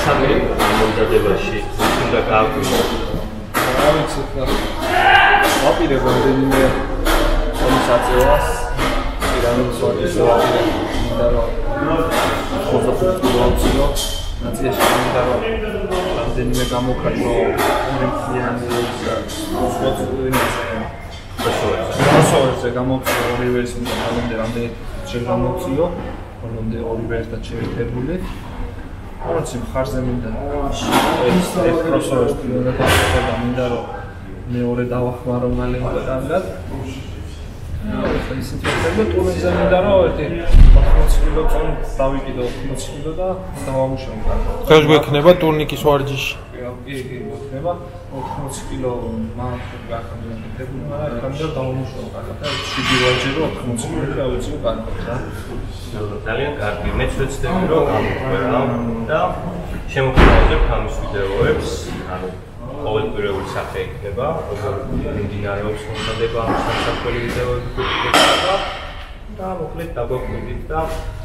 სამი მომზადებაში უნდა გააგვიო. რა ვიცი ხა. ვაპირებ რამდენიმე საწევას. პირამიდის ვაკისო ვაპირებ. მინდა რომ 25 კილოამციო. ნაციაში მინდა რომ რამდენიმე გამოვხატო ორიგინალური მოსვენზე გამოვხატო ორივეს მომდე რამდენი შეგამოვციო. რომდე ორივე ერთად შეერთებული. არც მხარზე მინდა ეს პროფესორის მინდა და მინდა რომ მეორე დავახმარო მალე კარგად. ისეთი ხდება ტურნირზე მინდა რომ ერთი 80 კილო წონ დავიკიდო 80 კილო და დავამუშავო კარგად. ხეშ გვექნება ტურნიკის ვარჯიში. კი, მოხდება 80 კილო მაგ გახდება, მაგრამ კამერა დავამუშავო კარგად. და შვიდი ვარჯირო 80 კილო ავეციო კარგად რა. ძალიან კარგი. მეც ვეცდები რომ გამოვყვა და შემოგვიყვანებ ამის ვიდეოებს, ანუ ყოველკვირეული სახე იქნება, როგორ მიმდინარეობს მომზადება ამ სამსახური ვიდეოების და მოკლედ დაგვაკვირდით და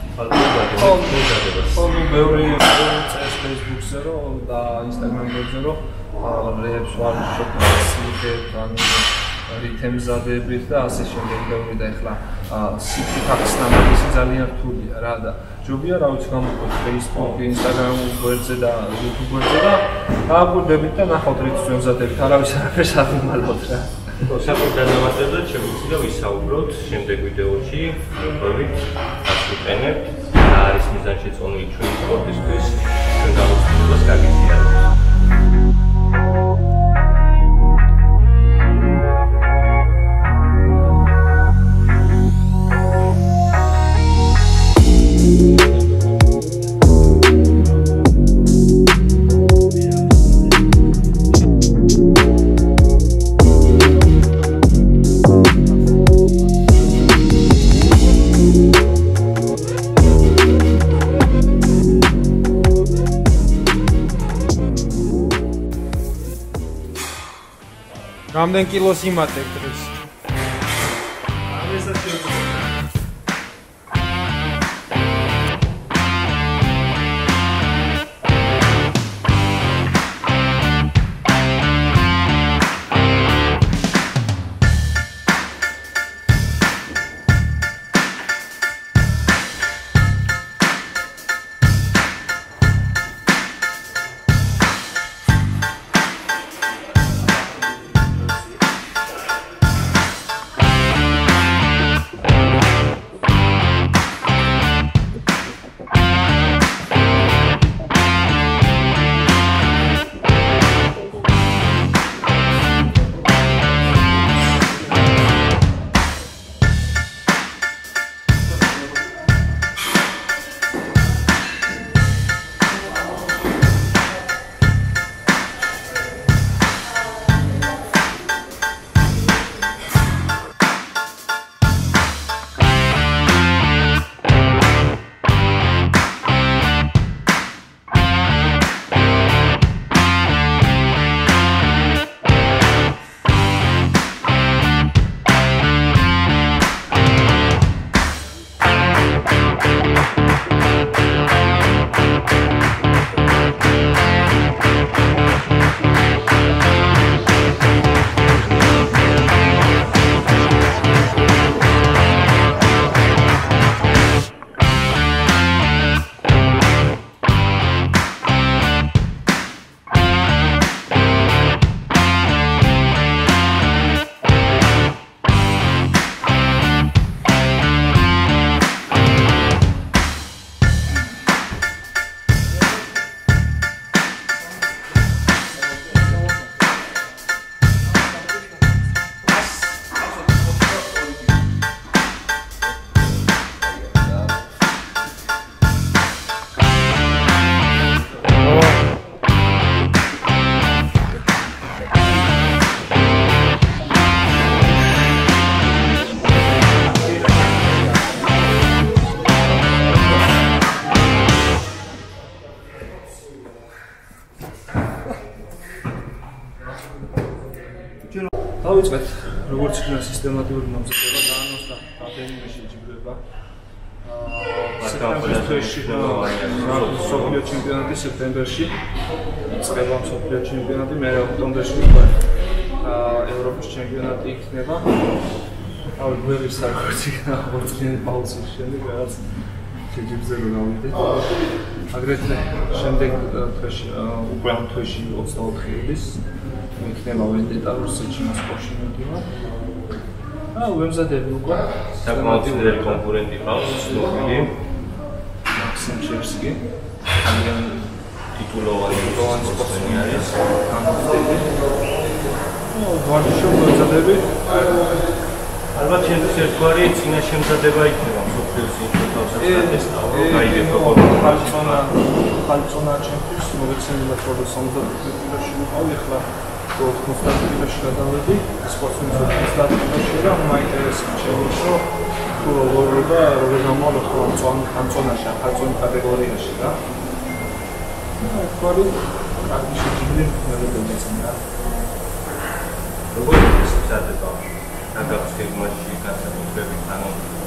ხოლმე ბევრი წეს Facebook-ზე რომ და Instagram-ზე რომ რეებს ვარ შეგასიეთ ან რითემზადებით და ასე შემდეგ ბევრი და ეხლა სიტუაციის ნამატისი ძალიან რთულია რა და ჯობია რა ვიცი გამოყოთ Facebook, Instagram გვერდზე და YouTube გვერდზე და დააკვირდებით და ნახავთ რით ვემზადებით არავის არაფერს არ მომალავთ რა. საკუთარ განმარტებად შეგვიძლია ვისაუბროთ შემდეგ ვიდეოში, როგორიც ასვენებთ რა არის მიზანშეწონილი ჩვენი სპორტისთვის, ჩვენ გამოცდილებას გაგიზიარებთ. რამდენ კილოს იმატებ დღეს? დავიწყეთ როგორც იქნება სისტემატიური მომზადება და 90 რამდენიმე შეჯიბრება. მსოფლიო ჩემპიონატი სექტემბერში იწყება მსოფლიო ჩემპიონატი, მე ოქტომბერში უკვე ევროპის ჩემპიონატი იქნება. ავი გვერდის საკუთი აღორძინე პაუზის შემდეგ რაღაც შეჯიბზე რომ გავიდეთ. აგრეთვე შემდეგ თვეში უკვე თვეში 24 იulis იქნება ვენდეტა რუსეთში მოსკოვში მოდივარ. ვემზადები უკვე საკმაოდ ძლიერი კონკურენტი ყავს ცნობილი მაქსიმ ჩერსკი. ტიტულოვანი სპორტსმენი არის. ვარჯიშობ ვემზადები. ალბათ ჩემთვის ერთგვარი წინა შემზადება იქნება მსოფლიოს ინფორმაციას გაიგებო ხალწონა ჩემთვის მოგეცემილა პროდუს 75 კილოში ვიყავი, ახლა 90 კილოში გადავედი სპორტსმენის 90 კილოში და მაინტერესებს შეგვიჩვრო თუ როგორ გამოვა ხალწონაში ხალწონის კატეგორიაში და ერთგვარი კარგი შეჯიბრი მეგობრებია. როგორ ისწავლება გაგახსენებაში განსაკუთრებით ანუ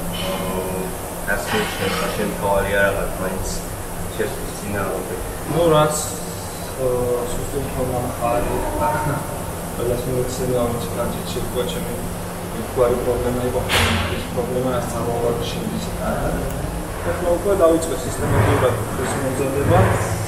გასწავლება შემთხვევაში რაღაც მაინც შეცდომის წინააღმდეგ. ნუ რაც სუსტი ხომახარი ყველას მოეცემა ამ ჩანჩი გვაჩემი გვარი პრობლემა იყო ეს პრობლემა ასწავლავდი შემდის ახლა უკვე დავიწყე სისტემატურად ეს მომზადება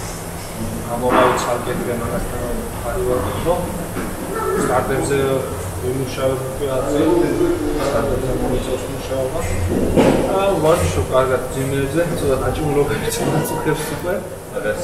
გამოვაიცალ კეთრე მაგასთან ხარი ვარ სტარტებზე ვიმუშავებ უკვე აზე სტარტებზე მომიწევს მუშაობა ვარჯიშობ კარგად ძიმებზე ცოტა დაჭიმულობებით წაწუხებს უკვე მაგას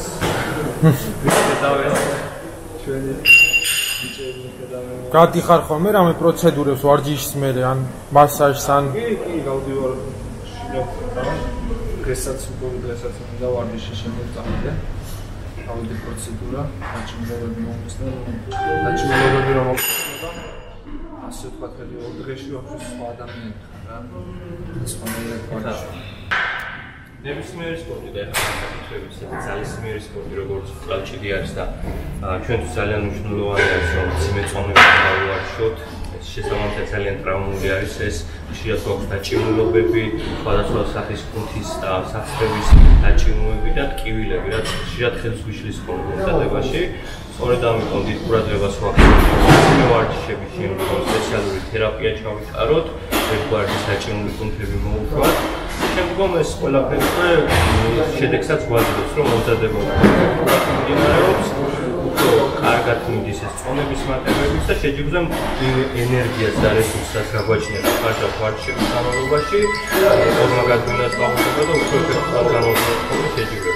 ვიდავე ჩვენი ბიჭები გადავე გადიხარ ხოლმე რამე პროცედურებს ვარჯიშის მერე ან მასაჟს ან კი გავდივარ შინოთთან დღესაც მინდა ვარჯიშის შემდეგ წავიდე ავიდი პროცედურა დაჭიმულობები მომხსნა დაჭიმულობები რომ მოხდება ასე ვთქვათ ორი დღეში ვაფშე სხვა ადამიანი ხარ რა სხვანაირად ვარჯიშობ ნებისმიერი სპორტი და საკითხებით ძალისმიერი სპორტი როგორც კრალჩიდი არის და ჩვენთვის ძალიან მნიშვნელოვანი არის რომ სიმეწონებით დავუარჩიოთ ეს შესაბამისად ძალიან ტრავმული არის ეს ხშირად გვაქვს დაჭიმულობები სხვადასხვა სახის კუნთის და სახსრების დაჭიმულობები და ტკივილები რაც ხშირად ხელს გვიშლის ხოლმე მომზადებაში სწორედ ამიტომ დიდ ყურადღებას ვახდენთ ვარჯიშების შემდგომ სპეციალური თერაპია ჩავიტაროთ ერთგვარი დაჭიმული კუნთები მოუშვათ შემდგომ ეს ყველაფერი შედეგსაც გვაძლევს რომ მომზადება მიმდინარეობს კარგად მიდის ეს წონების მატებების და შეჯიბზე ენერგიას და რესურსს გაგვაჩნია ხარჯავ ვარჯიშების განმავლობაში ფორმა გადმონას ბაღდება და უფრო ეფექტურად გამოვლენს შეჯიბრებს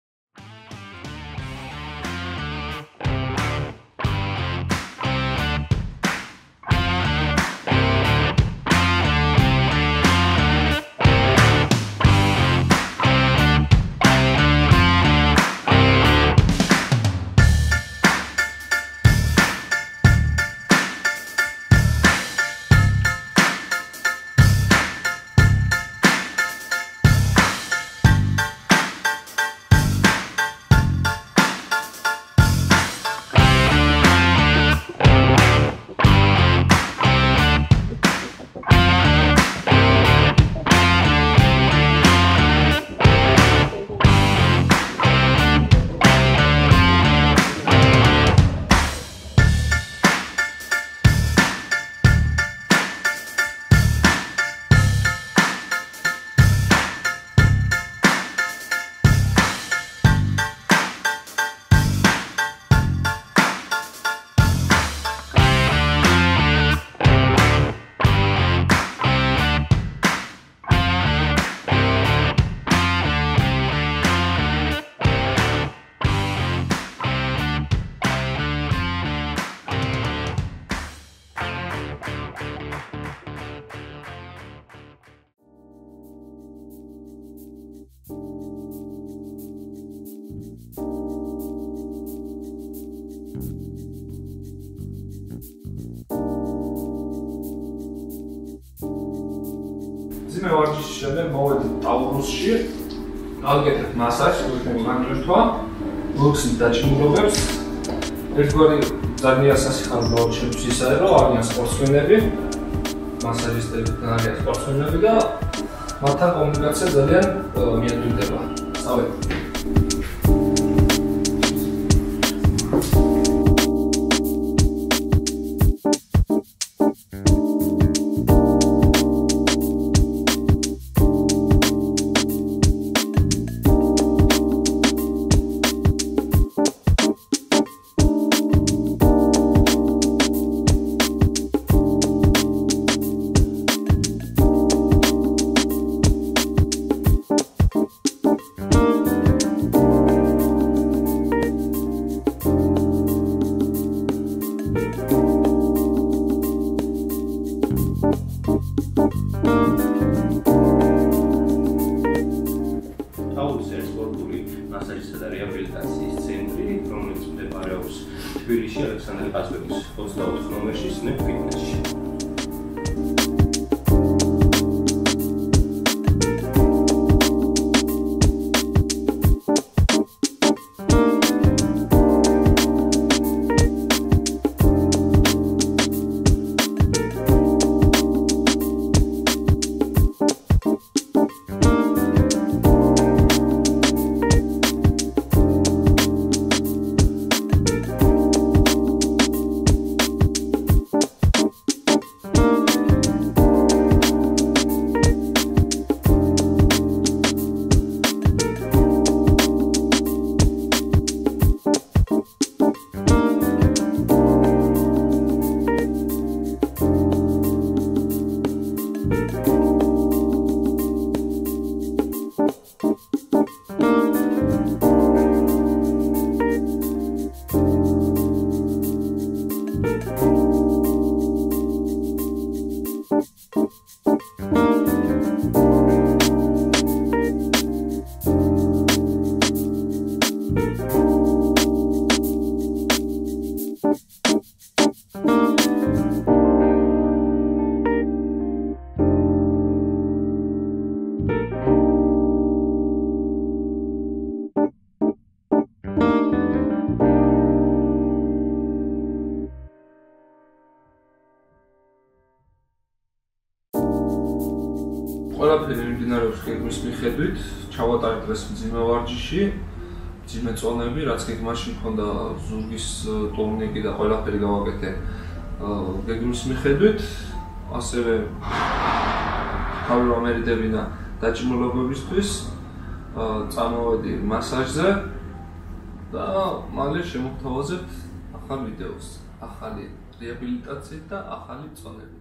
ძიმე ვარჯიშის შემდეგ მოვედით ტაურუსში, გავაკეთეთ მასაჟს, განკრთვა, ლოქსით დაჭიმულობებს. ერთგვარი ძალიან სასიხარულო ჩემთვის ისაა, რომ არიან სპორტსმენები, მასაჟისტები და არიან სპორტსმენები და მათთან კომუნიკაცია ძალიან მიადვინდება. წავედი. მასაჟისა და რეაბილიტაციის ცენტრი, რომელიც მდებარეობს თბილისში, ალექსანდრე ყაზბეგის 24 ნომერში, Snap Fitness-ში. ყველაფერი მიმდინარეობს გეგმის მიხედვით, ჩავატარეთ დღეს მძიმე ვარჯიში, მძიმე წონები, რაც გეგმაში მქონდა ზურგის ტურნიკი და ყველაფერი გავაკეთე გეგმის მიხედვით, ასევე თავი ამერიდებინა დაჭიმულობებისთვის, წამოვედი მასაჟზე და მალე შემოგთავაზებთ ახალ ვიდეოს, ახალი რეაბილიტაციით და ახალი წონებით.